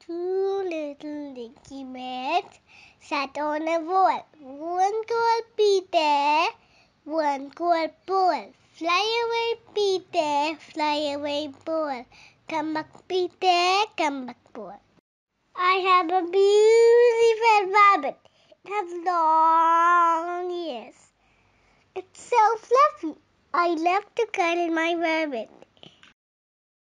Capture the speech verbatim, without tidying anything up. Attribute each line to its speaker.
Speaker 1: Two little dinky maids sat on a wall. One called Peter, one called Paul. Fly away, Peter, fly away, Paul. Come back, Peter, come back, Paul. I have a beautiful rabbit. It has long ears. It's so fluffy. I love to cuddle my rabbit.